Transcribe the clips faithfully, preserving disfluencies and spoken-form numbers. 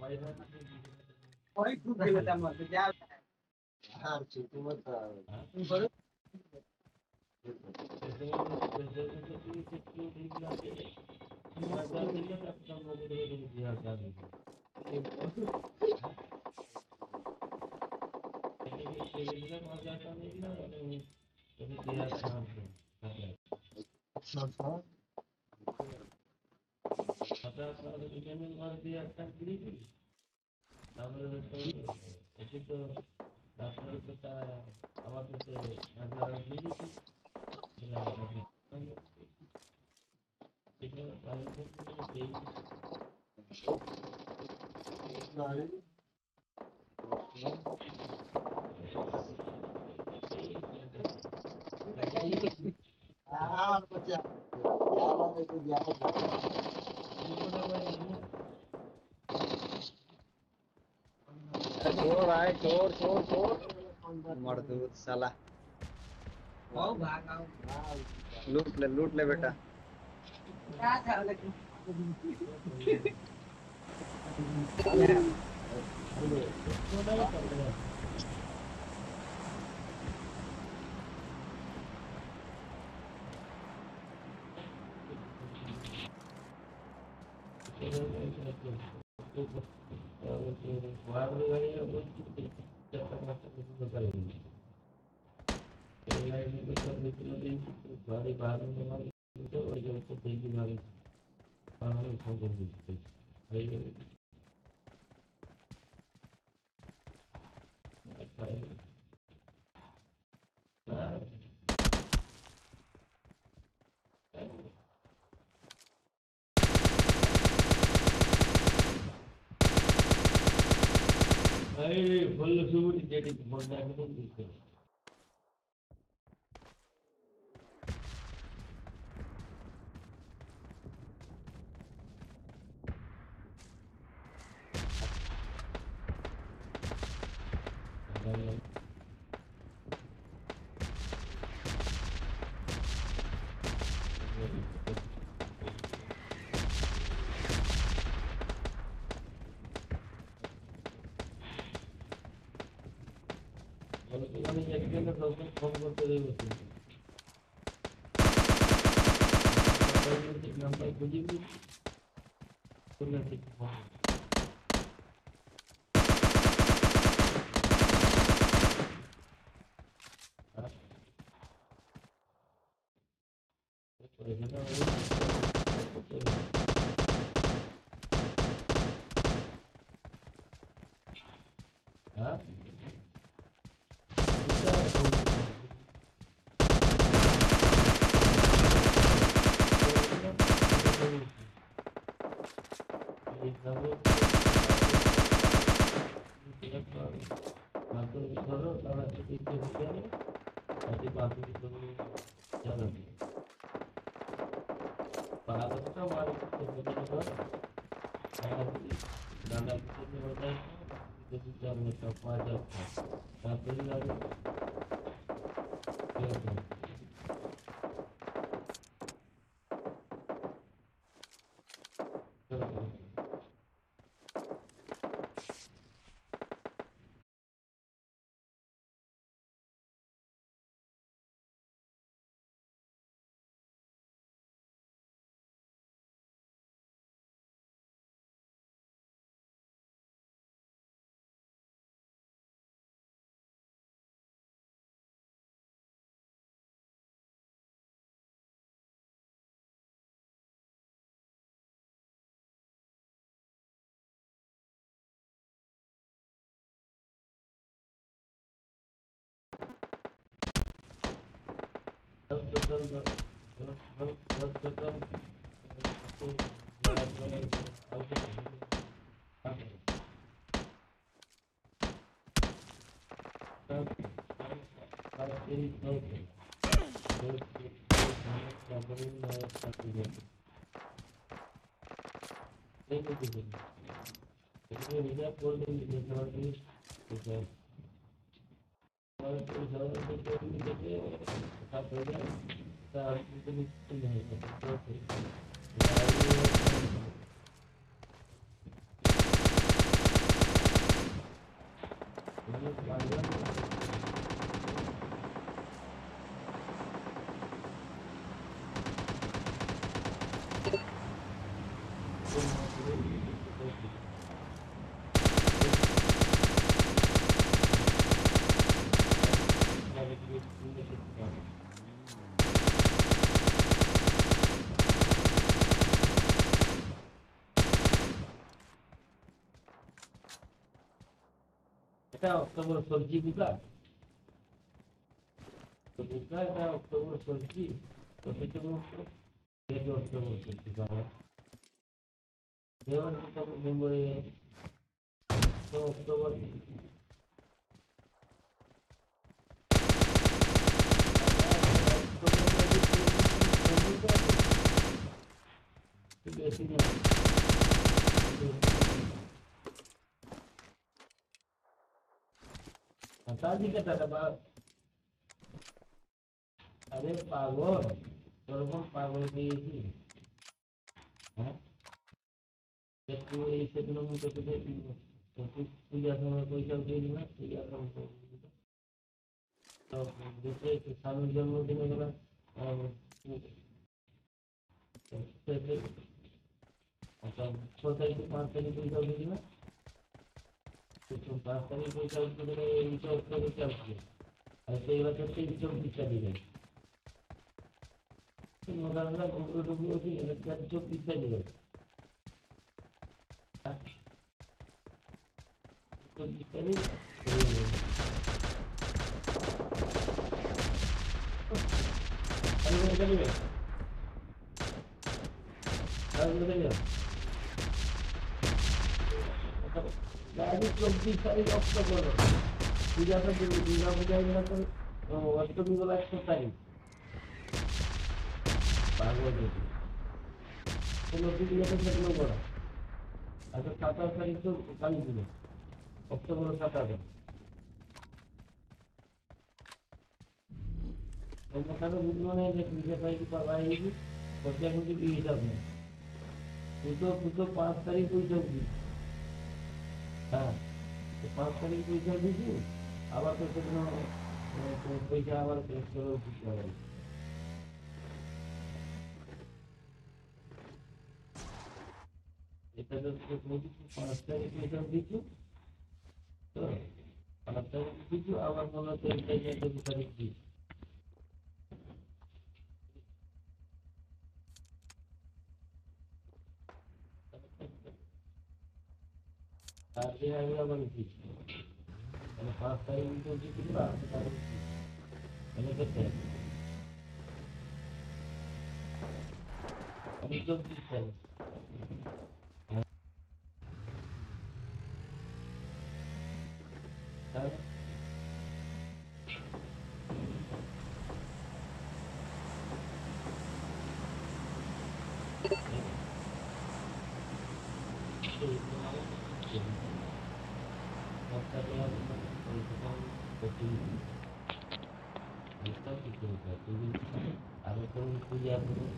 कोई खूब खेलता मत जा हार छी तू मत तू बड़ो ah bocah jalan itu jalan छोड़ भाई छोड़ छोड़ छोड़ मर्दूद साला आओ भाग आओ लूट ले लूट ले बेटा क्या था लेकिन Hey, full suit getting more than this. Huh? এটা অক্টোবর সবজি বুকা তো বুকা এটা অক্টোবর সবজি তো সেটা মুক্ত এটা অক্টোবর সবজি পাওয়া দেওয়ার কথা মেমোরি তো অক্টোবর বেশি দিন তাজিকে টাকা বা আরে পাগল ওরকম পাগল পেয়েছি হ্যাঁ একটু এই সেগুলো মতো পূজার সময় পয়সা দিয়ে দিবে পূজার সময় তো দেখে একটু স্বামীর জন্মদিনে গেলাম ছ তারিখে পাঁচ তারিখ পয়সা দিয়ে দিবে পাঁচ তারিখ পয়সা উঠতে গেলে এইটা উঠতে করতে আসবে আর সেই বছর থেকে চব্বিশটা দিবে মোটামুটি ডুবু ডুবু হচ্ছে চব্বিশটা দিবে চব্বিশ তারিখ দিবে চব্বিশ তারিখ অক্টোবর পূজাটা দেবে দুর্গা পূজা অষ্টমী গুলো একশো তারিখ পাগল যদি লক্ষ্মী পূজাটা সেগুলো করা আচ্ছা সাতাশ তারিখ তো কালী পুজো অক্টোবর সাতাশে ওখানে বুঝলো না যে পূজা তারিখ পাওয়া খরচা কিন্তু কি হিসাব নেই পুজো পুজো পাঁচ তারিখ পয়সা দিই হ্যাঁ পাঁচ তারিখ পয়সা দিয়েছি আবার তো সেগুলো পয়সা আবার শেষ করেও দিতে হবে এটা তো পাঁচ তারিখ পয়সা দিচ্ছি তো পাঁচ তারিখ দিচ্ছি আবার মনে হচ্ছে এক তারিখ দু তারিখ দিচ্ছি আর যে আমি আবার দিচ্ছি মানে পাঁচ তারিখ দিচ্ছি কিন্তু আট তারিখ মানে কেটে আমি চব্বিশ তারিখ তাহলে আরো তো পূজা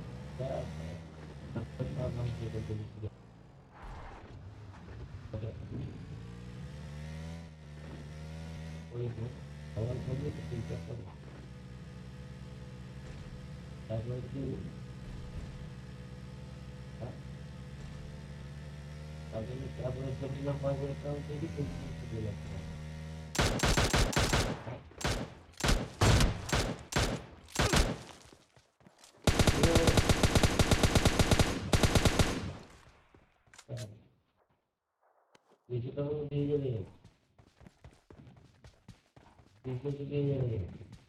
সবার সঙ্গে পূজা করে তারপরে কি তারপরে তারপরে সেগুলো পাওয়া যায় থেকে পুজো লাগছে বেশি তো দিয়ে যাবে বেশি দিয়ে যাবে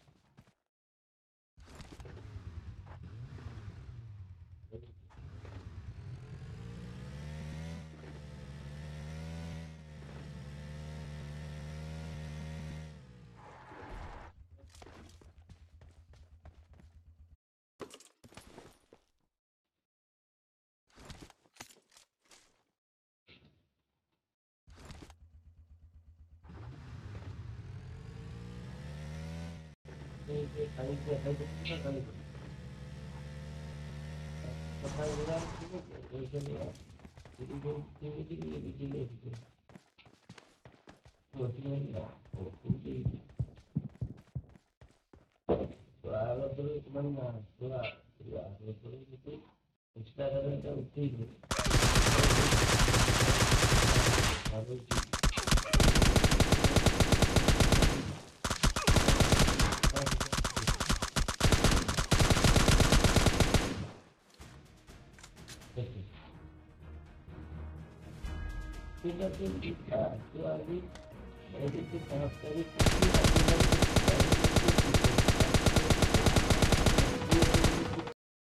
খালি খালি খালি কোথায় গেলাম ঠিক আছে ওইখানে ঠিক আছে ऐसे तो पाँच तारीख को